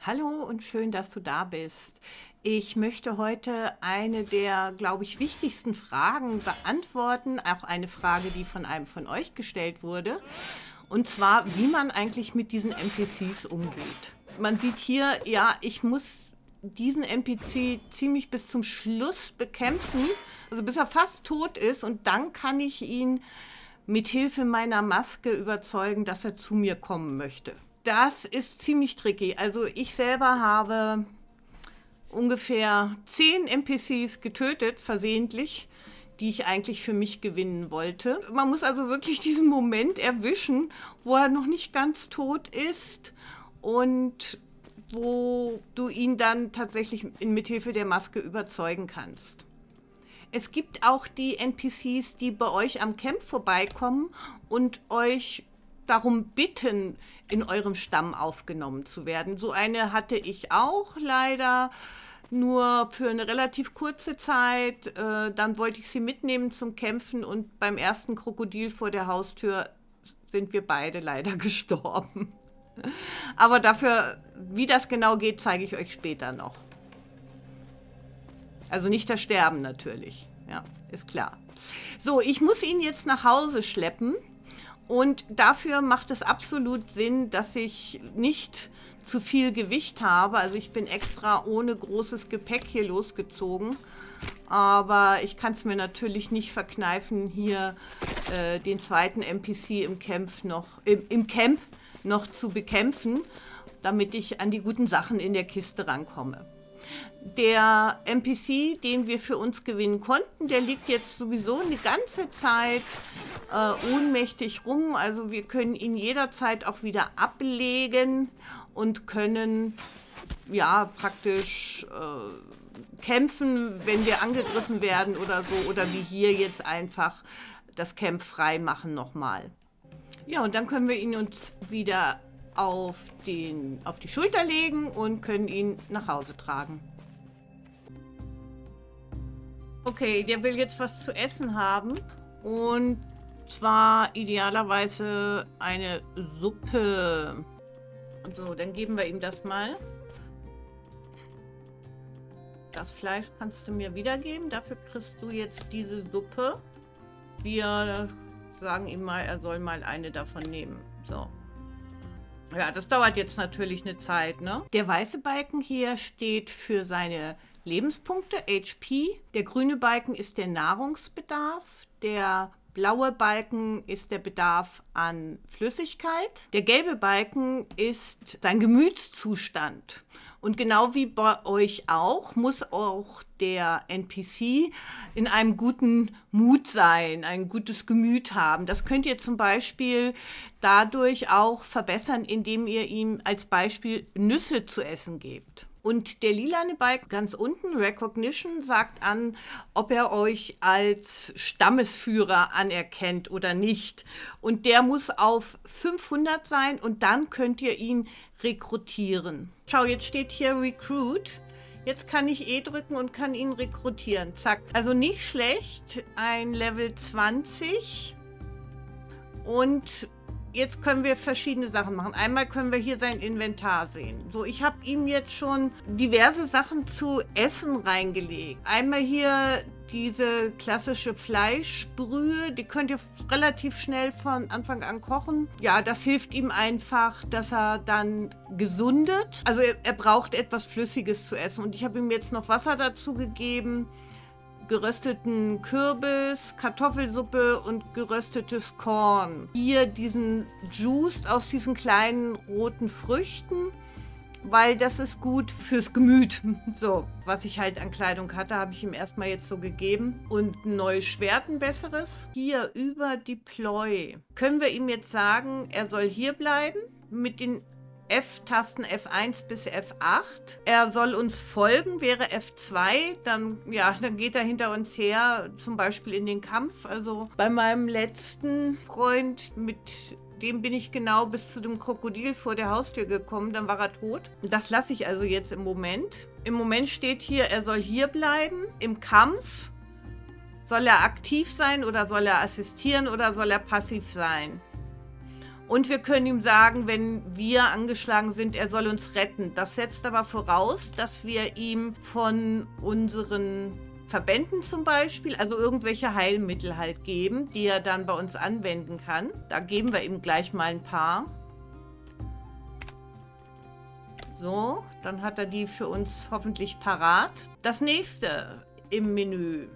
Hallo und schön, dass du da bist. Ich möchte heute eine der, glaube ich, wichtigsten Fragen beantworten, auch eine Frage, die von einem von euch gestellt wurde, und zwar, wie man eigentlich mit diesen NPCs umgeht. Man sieht hier, ja, ich muss diesen NPC ziemlich bis zum Schluss bekämpfen, also bis er fast tot ist, und dann kann ich ihn mit Hilfe meiner Maske überzeugen, dass er zu mir kommen möchte. Das ist ziemlich tricky. Also ich selber habe ungefähr 10 NPCs getötet, versehentlich, die ich eigentlich für mich gewinnen wollte. Man muss also wirklich diesen Moment erwischen, wo er noch nicht ganz tot ist und wo du ihn dann tatsächlich mithilfe der Maske überzeugen kannst. Es gibt auch die NPCs, die bei euch am Camp vorbeikommen und euch darum bitten, in eurem Stamm aufgenommen zu werden. So eine hatte ich auch leider, nur für eine relativ kurze Zeit. Dann wollte ich sie mitnehmen zum Kämpfen und beim ersten Krokodil vor der Haustür sind wir beide leider gestorben. Aber dafür, wie das genau geht, zeige ich euch später noch. Also nicht das Sterben natürlich, ja, ist klar. So, ich muss ihn jetzt nach Hause schleppen. Und dafür macht es absolut Sinn, dass ich nicht zu viel Gewicht habe. Also ich bin extra ohne großes Gepäck hier losgezogen. Aber ich kann es mir natürlich nicht verkneifen, hier den zweiten NPC im Camp noch zu bekämpfen, damit ich an die guten Sachen in der Kiste rankomme. Der NPC, den wir für uns gewinnen konnten, der liegt jetzt sowieso eine ganze Zeit ohnmächtig rum. Also wir können ihn jederzeit auch wieder ablegen und können ja praktisch kämpfen, wenn wir angegriffen werden oder so. Oder wie hier jetzt einfach das Camp frei machen nochmal. Ja, und dann können wir ihn uns wieder auf die Schulter legen und können ihn nach Hause tragen. Okay, der will jetzt was zu essen haben und zwar idealerweise eine Suppe. So, dann geben wir ihm das mal. Das Fleisch kannst du mir wiedergeben, dafür kriegst du jetzt diese Suppe. Wir sagen ihm mal, er soll mal eine davon nehmen. So. Ja, das dauert jetzt natürlich eine Zeit, ne? Der weiße Balken hier steht für seine Lebenspunkte, HP. Der grüne Balken ist der Nahrungsbedarf. Der blaue Balken ist der Bedarf an Flüssigkeit. Der gelbe Balken ist sein Gemütszustand. Und genau wie bei euch auch, muss auch der NPC in einem guten Mut sein, ein gutes Gemüt haben. Das könnt ihr zum Beispiel dadurch auch verbessern, indem ihr ihm als Beispiel Nüsse zu essen gebt. Und der lilane Balken ganz unten, Recognition, sagt an, ob er euch als Stammesführer anerkennt oder nicht. Und der muss auf 500 sein und dann könnt ihr ihn rekrutieren. Schau, jetzt steht hier Recruit. Jetzt kann ich E drücken und kann ihn rekrutieren. Zack. Also nicht schlecht. Ein Level 20. Und jetzt können wir verschiedene Sachen machen. Einmal können wir hier sein Inventar sehen. So, ich habe ihm jetzt schon diverse Sachen zu essen reingelegt. Einmal hier diese klassische Fleischbrühe. Die könnt ihr relativ schnell von Anfang an kochen. Ja, das hilft ihm einfach, dass er dann gesundet. Also er braucht etwas Flüssiges zu essen. Und ich habe ihm jetzt noch Wasser dazu gegeben. Gerösteten Kürbis, Kartoffelsuppe und geröstetes Korn. Hier diesen Juice aus diesen kleinen roten Früchten, weil das ist gut fürs Gemüt. So, was ich halt an Kleidung hatte, habe ich ihm erstmal jetzt so gegeben. Und ein neues Schwert, ein besseres. Hier über Deploy können wir ihm jetzt sagen, er soll hier bleiben mit den F-Tasten F1 bis F8. Er soll uns folgen, wäre F2. Dann geht er hinter uns her, zum Beispiel in den Kampf. Also bei meinem letzten Freund, mit dem bin ich genau bis zu dem Krokodil vor der Haustür gekommen. Dann war er tot. Das lasse ich also jetzt im Moment. Im Moment steht hier, er soll hier bleiben. Im Kampf soll er aktiv sein oder soll er assistieren oder soll er passiv sein? Und wir können ihm sagen, wenn wir angeschlagen sind, er soll uns retten. Das setzt aber voraus, dass wir ihm von unseren Verbänden zum Beispiel, also irgendwelche Heilmittel halt geben, die er dann bei uns anwenden kann. Da geben wir ihm gleich mal ein paar. So, dann hat er die für uns hoffentlich parat. Das nächste im Menü.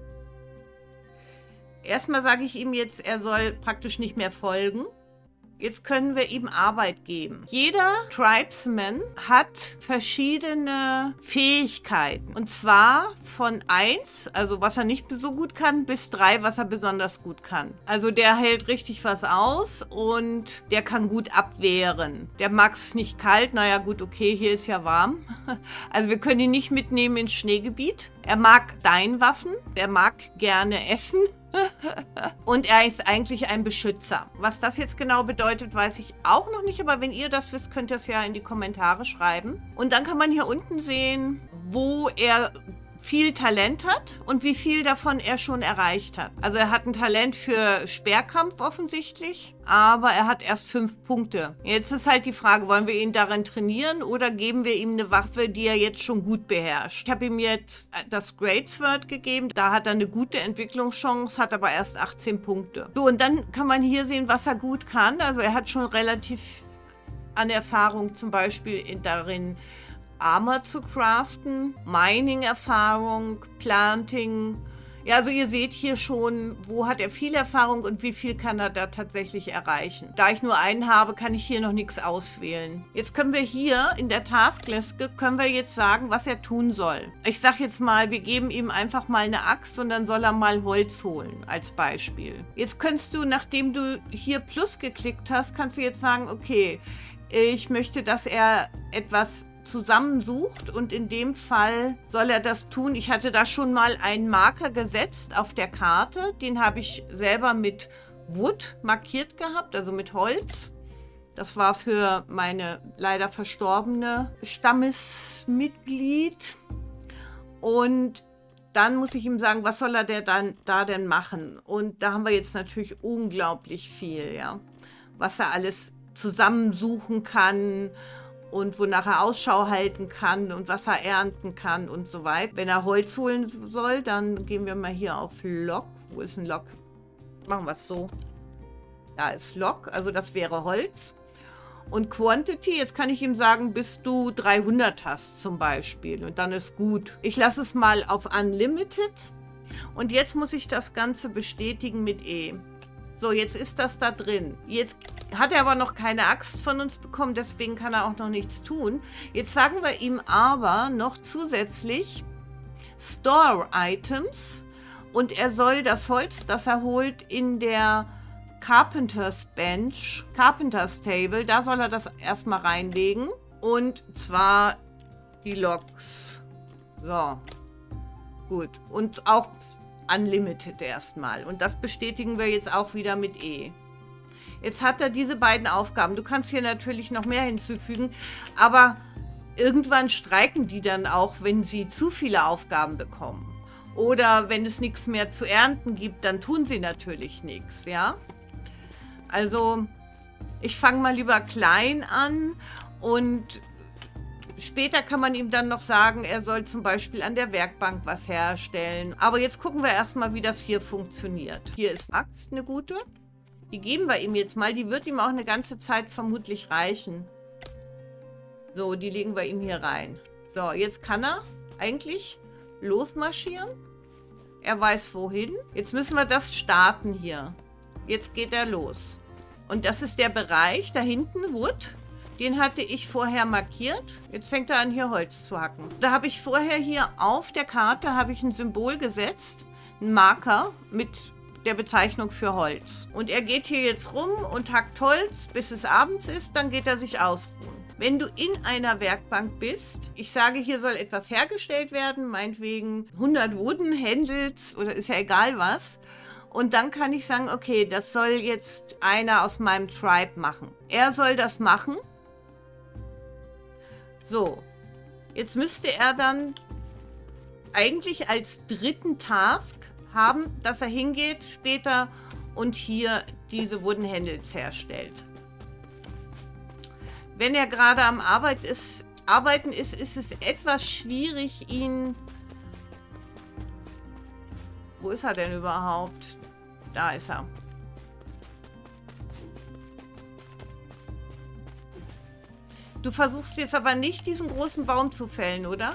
Erstmal sage ich ihm jetzt, er soll praktisch nicht mehr folgen. Jetzt können wir ihm Arbeit geben. Jeder Tribesman hat verschiedene Fähigkeiten. Und zwar von 1, also was er nicht so gut kann, bis 3, was er besonders gut kann. Also der hält richtig was aus und der kann gut abwehren. Der mag es nicht kalt. Naja gut, okay, hier ist ja warm. Also wir können ihn nicht mitnehmen ins Schneegebiet. Er mag Steinwaffen. Der mag gerne essen. Und er ist eigentlich ein Beschützer. Was das jetzt genau bedeutet, weiß ich auch noch nicht. Aber wenn ihr das wisst, könnt ihr es ja in die Kommentare schreiben. Und dann kann man hier unten sehen, wo er viel Talent hat und wie viel davon er schon erreicht hat. Also er hat ein Talent für Speerkampf offensichtlich, aber er hat erst 5 Punkte. Jetzt ist halt die Frage, wollen wir ihn darin trainieren oder geben wir ihm eine Waffe, die er jetzt schon gut beherrscht? Ich habe ihm jetzt das Great Sword gegeben, da hat er eine gute Entwicklungschance, hat aber erst 18 Punkte. So, und dann kann man hier sehen, was er gut kann. Also er hat schon relativ an Erfahrung zum Beispiel darin, Armor zu craften, Mining-Erfahrung, Planting. Ja, also ihr seht hier schon, wo hat er viel Erfahrung und wie viel kann er da tatsächlich erreichen. Da ich nur einen habe, kann ich hier noch nichts auswählen. Jetzt können wir hier in der Taskliste, können wir jetzt sagen, was er tun soll. Ich sage jetzt mal, wir geben ihm einfach mal eine Axt und dann soll er mal Holz holen, als Beispiel. Jetzt kannst du, nachdem du hier Plus geklickt hast, kannst du jetzt sagen, okay, ich möchte, dass er etwas zusammensucht und in dem Fall soll er das tun. Ich hatte da schon mal einen Marker gesetzt auf der Karte. Den habe ich selber mit Wood markiert gehabt, also mit Holz. Das war für meine leider verstorbene Stammesmitglied. Und dann muss ich ihm sagen, was soll er da denn machen? Und da haben wir jetzt natürlich unglaublich viel, ja, was er alles zusammensuchen kann und wonach er Ausschau halten kann und was er ernten kann und so weiter. Wenn er Holz holen soll, dann gehen wir mal hier auf Log. Wo ist ein Log? Machen wir es so. Da ist Log, also das wäre Holz. Und Quantity, jetzt kann ich ihm sagen, bis du 300 hast zum Beispiel. Und dann ist gut. Ich lasse es mal auf Unlimited. Und jetzt muss ich das Ganze bestätigen mit E. So, jetzt ist das da drin. Jetzt hat er aber noch keine Axt von uns bekommen, deswegen kann er auch noch nichts tun. Jetzt sagen wir ihm aber noch zusätzlich Store Items und er soll das Holz, das er holt, in der Carpenter's Bench, Carpenter's Table, da soll er das erstmal reinlegen. Und zwar die Logs. So, gut. Und auch Unlimited erstmal. Und das bestätigen wir jetzt auch wieder mit E. Jetzt hat er diese beiden Aufgaben. Du kannst hier natürlich noch mehr hinzufügen, aber irgendwann streiken die dann auch, wenn sie zu viele Aufgaben bekommen. Oder wenn es nichts mehr zu ernten gibt, dann tun sie natürlich nichts, ja. Also ich fange mal lieber klein an und später kann man ihm dann noch sagen, er soll zum Beispiel an der Werkbank was herstellen. Aber jetzt gucken wir erstmal, wie das hier funktioniert. Hier ist Axt, eine gute. Die geben wir ihm jetzt mal. Die wird ihm auch eine ganze Zeit vermutlich reichen. So, die legen wir ihm hier rein. So, jetzt kann er eigentlich losmarschieren. Er weiß wohin. Jetzt müssen wir das starten hier. Jetzt geht er los. Und das ist der Bereich da hinten, Wood. Den hatte ich vorher markiert. Jetzt fängt er an, hier Holz zu hacken. Da habe ich vorher hier auf der Karte habe ich ein Symbol gesetzt, einen Marker mit der Bezeichnung für Holz. Und er geht hier jetzt rum und hackt Holz, bis es abends ist, dann geht er sich ausruhen. Wenn du in einer Werkbank bist, ich sage, hier soll etwas hergestellt werden, meinetwegen 100 Wooden Handles oder ist ja egal was. Und dann kann ich sagen, okay, das soll jetzt einer aus meinem Tribe machen. Er soll das machen. So, jetzt müsste er dann eigentlich als dritten Task haben, dass er hingeht später und hier diese Wooden Handles herstellt. wenn er gerade am Arbeiten ist, ist es etwas schwierig, ihn... Wo ist er denn überhaupt? Da ist er. Du versuchst jetzt aber nicht, diesen großen Baum zu fällen, oder?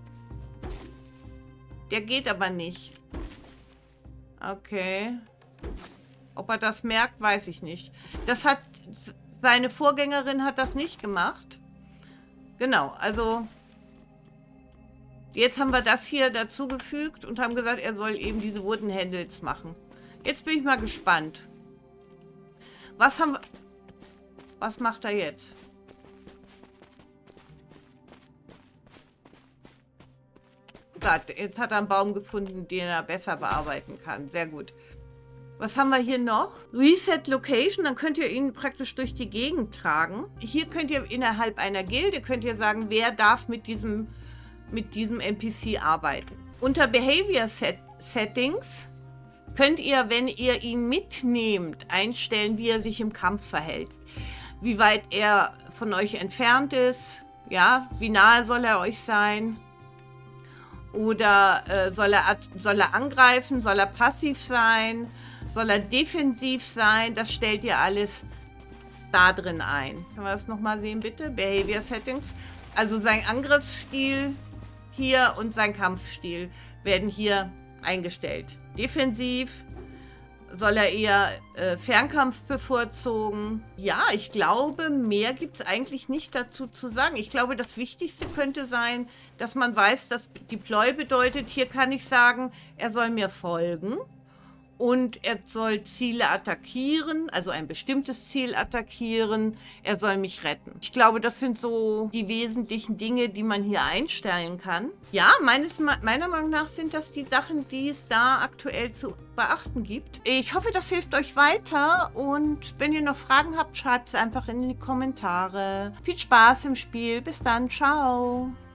Der geht aber nicht. Okay. Ob er das merkt, weiß ich nicht. Das hat... Seine Vorgängerin hat das nicht gemacht. Genau, also... Jetzt haben wir das hier dazugefügt und haben gesagt, er soll eben diese Wooden Handles machen. Jetzt bin ich mal gespannt. Was haben wir... Was macht er jetzt? Gott, jetzt hat er einen Baum gefunden, den er besser bearbeiten kann. Sehr gut. Was haben wir hier noch? Reset Location, dann könnt ihr ihn praktisch durch die Gegend tragen. Hier könnt ihr innerhalb einer Gilde, könnt ihr sagen, wer darf mit diesem NPC arbeiten. Unter Behavior Settings könnt ihr, wenn ihr ihn mitnehmt, einstellen, wie er sich im Kampf verhält. Wie weit er von euch entfernt ist, ja, wie nahe soll er euch sein? Oder soll er angreifen? Soll er passiv sein? Soll er defensiv sein? Das stellt ihr alles da drin ein. Können wir das nochmal sehen, bitte? Behavior Settings. Also sein Angriffsstil hier und sein Kampfstil werden hier eingestellt. Defensiv. Soll er eher Fernkampf bevorzugen? Ja, ich glaube, mehr gibt es eigentlich nicht dazu zu sagen. Ich glaube, das Wichtigste könnte sein, dass man weiß, dass Deploy bedeutet, hier kann ich sagen, er soll mir folgen und er soll Ziele attackieren, also ein bestimmtes Ziel attackieren. Er soll mich retten. Ich glaube, das sind so die wesentlichen Dinge, die man hier einstellen kann. Ja, meiner Meinung nach sind das die Sachen, die es da aktuell zu beachten gibt. Ich hoffe, das hilft euch weiter und wenn ihr noch Fragen habt, schreibt es einfach in die Kommentare. Viel Spaß im Spiel. Bis dann. Ciao.